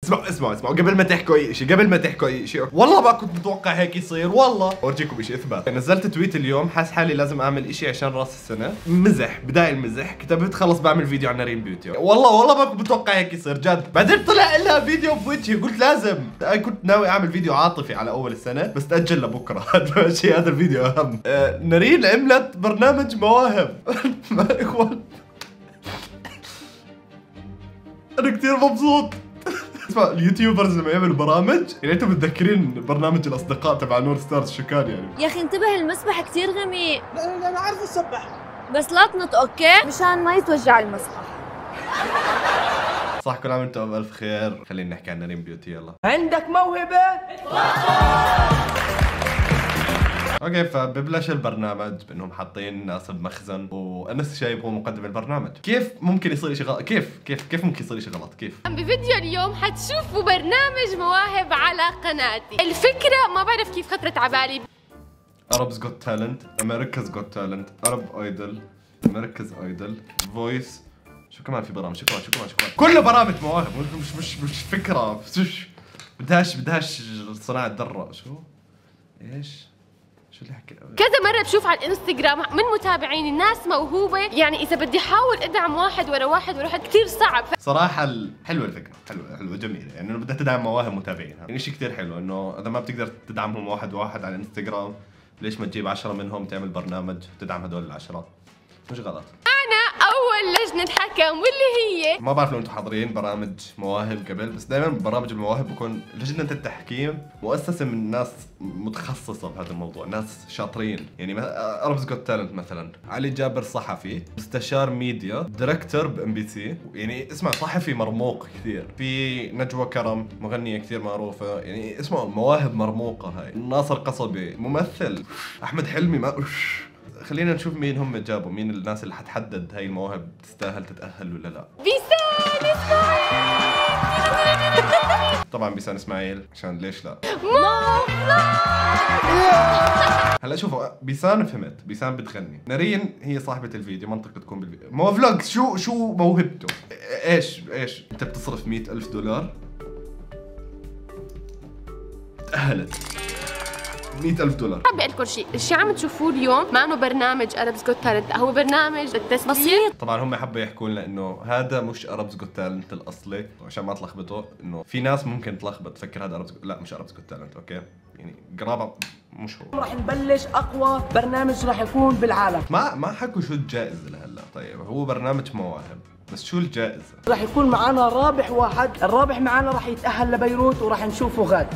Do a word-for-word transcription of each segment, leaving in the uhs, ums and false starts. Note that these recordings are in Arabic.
اسمعوا اسمعوا اسمعوا قبل ما تحكوا اي شيء، قبل ما تحكوا اي شيء، والله ما كنت متوقع هيك يصير، والله اورجيكم شيء اثبات. نزلت تويت اليوم حاس حالي لازم اعمل شيء عشان راس السنه، مزح بدايه المزح، كتبت خلص بعمل فيديو عن نارين بيوتي، والله والله ما كنت متوقع هيك يصير جد. بعدين طلع لها فيديو بوجهي، قلت لازم، انا كنت ناوي اعمل فيديو عاطفي على اول السنه بس تاجل لبكره. هذا الشيء، هذا الفيديو اهم. آه نارين عملت برنامج مواهب. ما اخوان انا كثير مبسوط. اسمع اليوتيوبرز لما يعملوا برامج يعني انتم متذكرين برنامج الاصدقاء تبع نور ستارز شو كان يعني؟ يا اخي انتبه المسبح كثير غميق. لا انا عارف اسبح بس لا تنط اوكي مشان ما يتوجع المسبح. صح، كل عام وانتم بألف خير. خلينا نحكي عن نارين بيوتي. يلا عندك موهبة؟ اوكي، فببلش البرنامج بانهم حاطين ناس بمخزن وانس شايب هو مقدم البرنامج. كيف ممكن يصير شيء غلط؟ كيف كيف كيف ممكن يصير شيء غلط؟ كيف؟ بفيديو اليوم حتشوفوا برنامج مواهب على قناتي. الفكرة ما بعرف كيف خطرت على بالي. Arabs Got Talent، America's Got Talent، Arab Idol، America's Idol، Voice، شو كمان في برامج؟ شو كمان شو كمان شو كمان؟ كله برامج مواهب، مش مش مش فكرة، مش بدهاش بدهاش صناعة درة. شو؟ ايش؟ شو اللي حكي؟ كذا مرة بشوف على الانستغرام من متابعيني الناس موهوبة، يعني إذا بدي أحاول أدعم واحد ورا واحد ورا واحد كثير صعب. صراحة حلوة الفكرة، حلوة حلوة جميلة، يعني إنه بدها تدعم مواهب متابعينها، يعني شيء كثير حلو إنه إذا ما بتقدر تدعمهم واحد واحد على الانستغرام، ليش ما تجيب عشرة منهم تعمل برنامج تدعم هدول العشرة؟ مش غلط. أنا أول لجنة حكم واللي هي ما بعرف لو انتم حاضرين برامج مواهب قبل، بس دائما برامج المواهب بكون لجنة التحكيم مؤسسة من ناس متخصصة بهذا الموضوع، ناس شاطرين. يعني Arabs Got Talent مثلا علي جابر صحفي، مستشار ميديا، دايركتور بام بي سي، يعني اسمع صحفي مرموق كثير. في نجوى كرم مغنية كثير معروفة، يعني اسمه مواهب مرموقة هاي. ناصر قصبي ممثل، احمد حلمي ما خلينا نشوف مين هم جابوا، مين الناس اللي حتحدد هاي المواهب تستاهل تتأهل ولا لا. بيسان اسماعيل. طبعا بيسان اسماعيل، عشان ليش لا؟ مو هلا شوفوا، بيسان فهمت، بيسان بتغني. نارين هي صاحبة الفيديو، منطقة تكون بالفيديو. مو فلوج، شو شو موهبته؟ ايش ايش؟ انت بتصرف مئة ألف دولار؟ تأهلت مئة ألف دولار. حابة أذكر شيء، الشيء عم تشوفوه اليوم ما انه برنامج Arabs Got Talent، هو برنامج التسلية بسيط. طبعا هم حبوا يحكوا لنا انه هذا مش Arabs Got Talent الاصلي، عشان ما تلخبطوا، انه في ناس ممكن تلخبط تفكر هذا Arabs Got... لا مش Arabs Got Talent، اوكي؟ يعني قرابة مش هو. راح نبلش اقوى برنامج راح يكون بالعالم. ما ما حكوا شو الجائزة لهلا. طيب هو برنامج مواهب، بس شو الجائزة؟ راح يكون معنا رابح واحد، الرابح معنا راح يتأهل لبيروت وراح نشوفه غاد.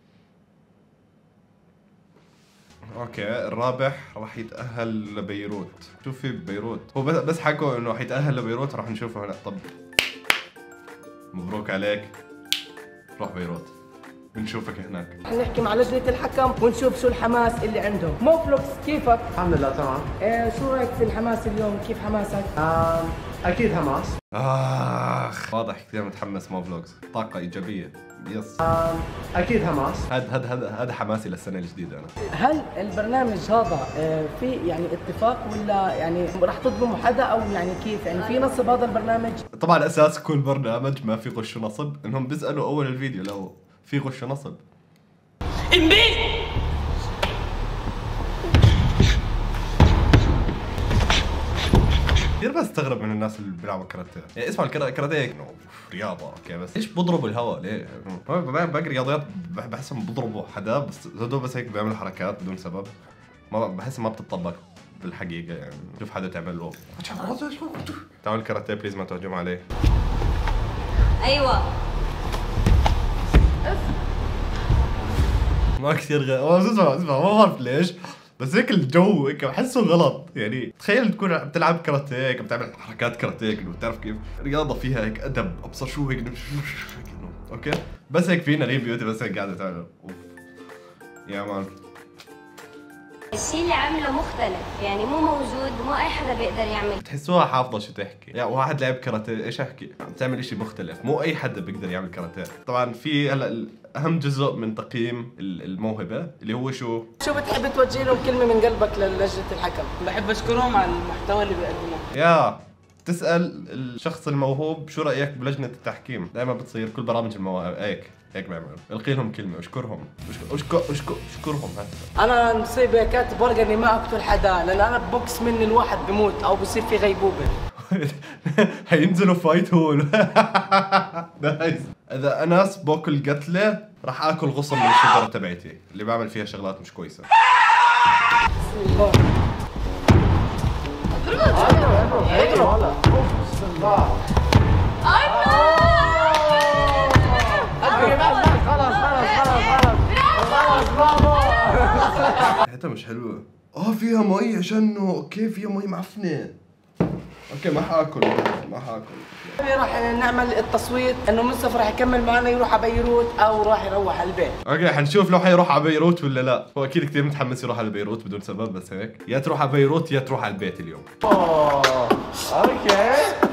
اوكي، الرابح راح يتأهل لبيروت. شو في ببيروت؟ هو بس بس حكوا انه حيتأهل لبيروت، راح نشوفه هنا. طب مبروك عليك، روح بيروت بنشوفك هناك. نحكي مع لجنة الحكم ونشوف شو الحماس اللي عندهم. مو فلوكس كيفك؟ الحمد لله تمام. إيه شو رايك في الحماس اليوم؟ كيف حماسك؟ آه اكيد حماس. اخ واضح كثير متحمس. مو فلوجز طاقة ايجابية. يس آه اكيد حماس. هذا هذا هذا هذا حماسي للسنة الجديدة انا. هل البرنامج هذا آه في يعني اتفاق ولا يعني راح تظلموا حدا او يعني كيف؟ يعني في نصب هذا البرنامج؟ طبعا اساس كل برنامج ما في غش ونصب، انهم بيسألوا اول الفيديو لو في غش ونصب. امبي كثير بستغرب من الناس اللي بيلعبوا كاراتيه. يعني اسمع الكاراتيه رياضه اوكي، بس ليش بضربوا الهواء ليه؟ باقي رياضيات بحسهم بضربوا حدا بس هدول بس هيك بيعملوا حركات بدون سبب، ما بحسها ما بتطبق بالحقيقه. يعني شوف حدا تعمل له تعال الكاراتيه بليز ما تهجم عليه. ايوه ما كثير غ... اسمع اسمع ما بعرف ليش بس هيك الجو هيك بحسه غلط. يعني تخيل تكون بتلعب كاراتيه هيك بتعمل حركات كاراتيه هيك بتعرف كيف رياضه فيها هيك ادب ابصر شو هيك اوكي، بس هيك في نارين بيوتي بس هيك قاعده تعمل اوف يا مان. الشيء اللي عمله مختلف، يعني مو موجود، مو اي حدا بيقدر يعمل. بتحسوها حافظه شو تحكي، يعني واحد لعب كاراتيه ايش احكي؟ عم تعمل شيء مختلف، مو اي حدا بيقدر يعمل كاراتيه. طبعا في هلا اهم جزء من تقييم الموهبه اللي هو شو؟ شو بتحب توجه لهم كلمه من قلبك للجنه الحكم؟ بحب اشكرهم على المحتوى اللي بيقدموه. يا تسال الشخص الموهوب شو رايك بلجنه التحكيم، دائما بتصير كل برامج المواهب هيك هيك بيعملوا، القي لهم كلمه اشكرهم اشكر اشكر اشكرهم هسه. انا نصيب كاتب ورقه اني ما اقتل حدا، لان انا بوكس مني الواحد بموت او بصير في غيبوبه. هينزلوا فايت هو. نايس. اذا انس باكل قتله راح اكل غصن من الشجره تبعتي اللي بعمل فيها شغلات مش كويسه. بسم الله. اضرب بسم الله. خلاص خلاص خلاص خلاص برافو. ريحتها مش حلوه. اه فيها مي عشانه اوكي فيها مي معفنه. اوكي ما حاكل ما حاكل. راح نعمل التصويت انه منصف راح يكمل معنا يروح على بيروت او راح يروح على البيت. اوكي حنشوف لو حيروح على بيروت ولا لا، هو اكيد كثير متحمس يروح على بيروت بدون سبب، بس هيك يا تروح على بيروت يا تروح على البيت اليوم. اوه اوكي.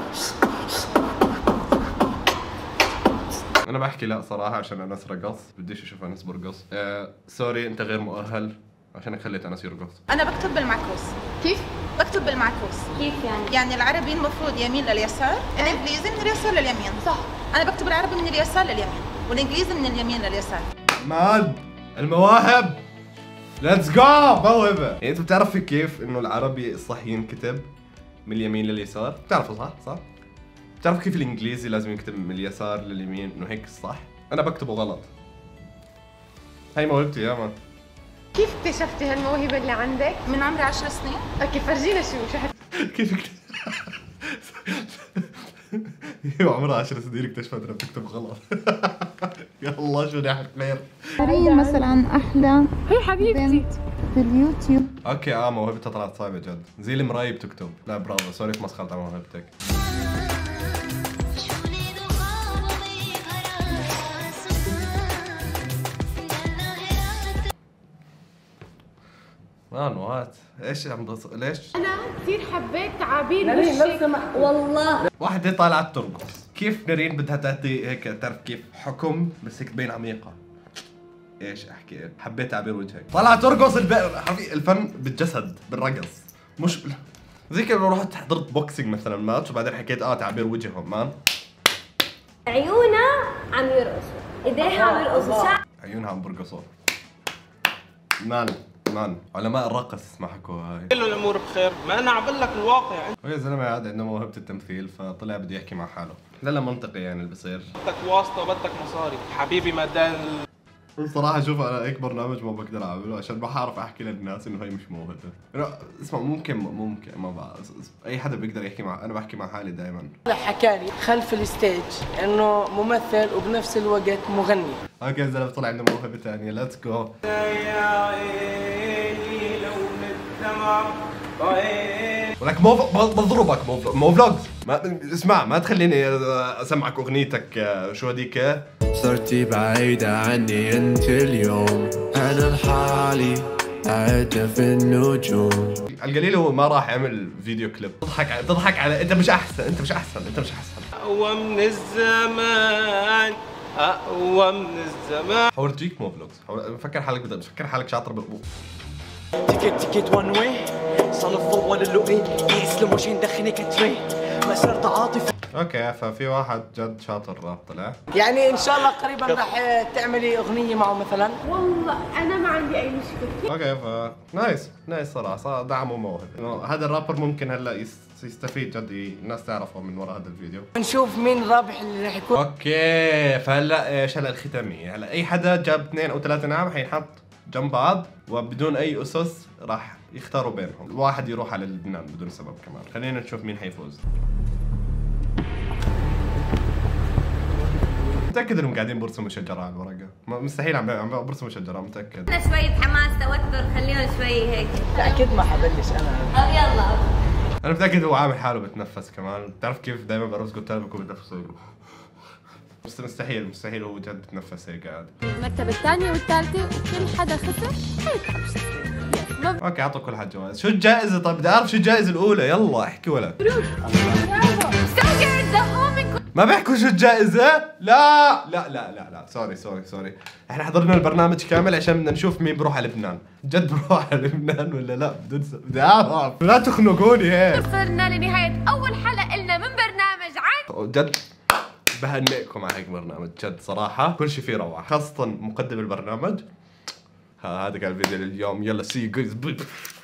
انا بحكي لا صراحه عشان انس رقص، بديش اشوف انس برقص. آه سوري انت غير مؤهل عشانك خليت انس يرقص. انا بكتب بالمعكوس. كيف؟ بكتب بالمعكوس. كيف يعني؟ يعني العربي المفروض يمين لليسار، الانجليزي من اليسار لليمين. صح. انا بكتب العربي من اليسار لليمين والانجليزي من اليمين لليسار. مان المواهب ليتس جو موهبه. يعني انت بتعرفي كيف انه العربي الصح ينكتب من اليمين لليسار؟ بتعرفوا صح؟ صح؟ بتعرفوا كيف الانجليزي لازم ينكتب من اليسار لليمين انه هيك الصح؟ انا بكتبه غلط. هاي موهبتي يا مان. كيف اكتشفتي هالموهبة اللي عندك؟ من عمري عشر سنين. اوكي فرجينا شو شو حت... كيف اكتب؟ هي عمرها عشر سنين اكتشفت انها بتكتب غلط. يلا شو نحن خير. مين مثلا احلى هي حبيبتي في اليوتيوب؟ اوكي اه موهبتها طلعت صعبة جد، زي المراية بتكتب. لا برافو سوري في مسخرة على موهبتك. مان وات ايش عم تص... ليش؟ انا كثير حبيت تعابير نرين لو وشك. سمحت والله واحدة طالعة ترقص، كيف نرين بدها تعطي هيك تعرف كيف حكم بس هيك تبين عميقة. ايش احكي؟ حبيت تعبير وجهك. طالعة ترقص الب... حبيبي الفن بالجسد بالرقص مش زي كذا. لو رحت حضرت بوكسينج مثلا ماتش وبعدين حكيت اه تعبير وجههم مان. عيونها عم يرقصوا، ايديها عم يرقصوا، شعر عيونها عم برقصوا. مان مان علماء الرقص ما حكوا هاي. كل الامور بخير، ما انا عم بقول لك الواقع. يا زلمه قاعد عنده موهبه التمثيل فطلع بده يحكي مع حاله. لا لا منطقي يعني اللي بصير. بدك واسطه وبدك مصاري حبيبي. مدام بصراحه شوف انا هيك برنامج ما بقدر اعمله عشان ما حعرف احكي للناس انه هي مش موهبه. اسمع ممكن ممكن ما بعرف اي حدا بيقدر يحكي مع انا بحكي مع حالي دائما. حكالي خلف الستيج انه ممثل وبنفس الوقت مغني. اوكي زلمه طلع عنده موهبه ثانيه ليتس جو. يا عيني لون الدمع ولك مو بضربك مو مو فلوجز. ما اسمع ما تخليني اسمعك اغنيتك شو هذيك. صرتي بعيدة عني انت اليوم، انا لحالي قاعدة في النجوم. القليل هو ما راح يعمل فيديو كليب تضحك على تضحك على انت مش احسن انت مش احسن انت مش احسن. اقوى من الزمان اقوى من الزمان. حورجيك مو فلوجز بفكر حالك بدك بفكر حالك شاطر بالقوة. تيكت تيكت وان واي صار الضوء للوقي يسلم وجهي ندخني كتري ما صرت عاطفي. اوكي ففي واحد جد شاطر راب طلع. يعني ان شاء الله قريبا راح تعملي اغنيه معه مثلا. والله انا ما عندي اي مشكله. اوكي ف نايس نايس صراحه صار دعمه موهبه. هذا الرابر ممكن هلا يستفيد جد الناس تعرفه من وراء هذا الفيديو. نشوف مين الرابح اللي راح يكون. اوكي فهلا ايش هلا الختاميه. هلا اي حدا جاب اثنين او ثلاثه نعم حينحط جنب بعض وبدون اي اسس راح يختاروا بينهم. الواحد يروح على لبنان بدون سبب كمان. خلينا نشوف مين حيفوز. متأكد انهم قاعدين برسموا شجرة على الورقة، مستحيل عم عم برسموا شجرة متأكد. شوية حماس توتر، خليهم شوي هيك. اكيد ما حبلش انا. طب يلا. انا متأكد هو عامل حاله بتنفس كمان، بتعرف كيف دائما بعرف قلت له بكون بتنفس بس مستحيل مستحيل هو جد بتنفس هيك قاعد. المرتبة الثانية والثالثة وكل حدا خسر حيتعب. اوكي اعطوا كل حد جوائز. شو الجائزة طيب؟ بدي اعرف شو الجائزة الأولى، يلا احكي ولا. ما بيحكوا شو الجائزة؟ لا لا لا لا لا سوري سوري سوري، احنا حضرنا البرنامج كامل عشان بدنا نشوف مين بروح على لبنان، جد بروح على لبنان ولا لا؟ بدي بدي اعرف، لا تخنقوني هيك. وصلنا لنهاية أول حلقة لنا جد بهنئكم على هيك برنامج جد صراحة كل شيء فيه روعة، خاصة مقدم البرنامج. هذا كان الفيديو لليوم، يلا سي جوز.